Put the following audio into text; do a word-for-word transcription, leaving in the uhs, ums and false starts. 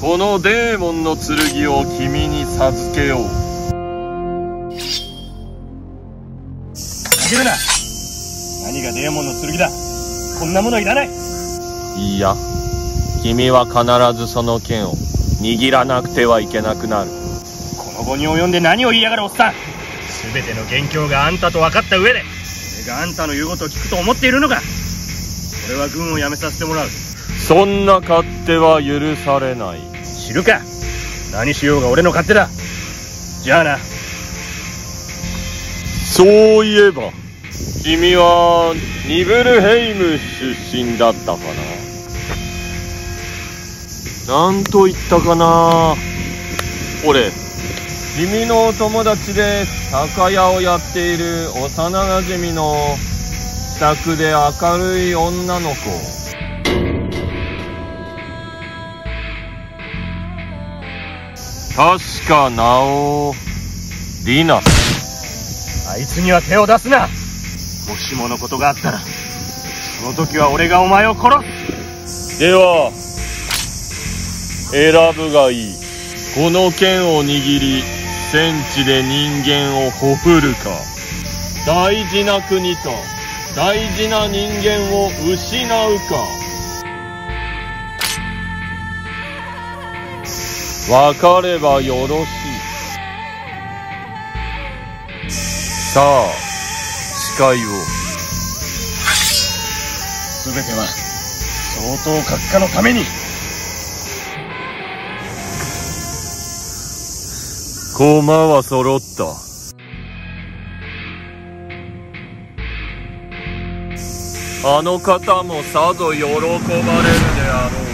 このデーモンの剣を君に授けよう。 逃げるな。何がデーモンの剣だ。こんなものいらない。 いや、君は必ずその剣を握らなくてはいけなくなる。 この後に及んで何を言いやがるおっさん。全ての元凶があんたと分かった上で俺があんたの言うことを聞くと思っているのか。俺は軍を辞めさせてもらう。 そんな勝手は許されない。 知るか。何しようが俺の勝手だ。じゃあな。 そういえば君はニブルヘイム出身だったかな。なんと言ったかな。俺君のお友達で酒屋をやっている幼なじみの気さくで明るい女の子。確か名をリナ。 あいつには手を出すな。もしものことがあったらその時は俺がお前を殺す。 では選ぶがいい。この剣を握り戦地で人間をほふるか、大事な国と大事な人間を失うか。分かればよろしい。さあ誓いを。 全ては相当閣下のために。 駒は揃った。あの方もさぞ喜ばれるであろう。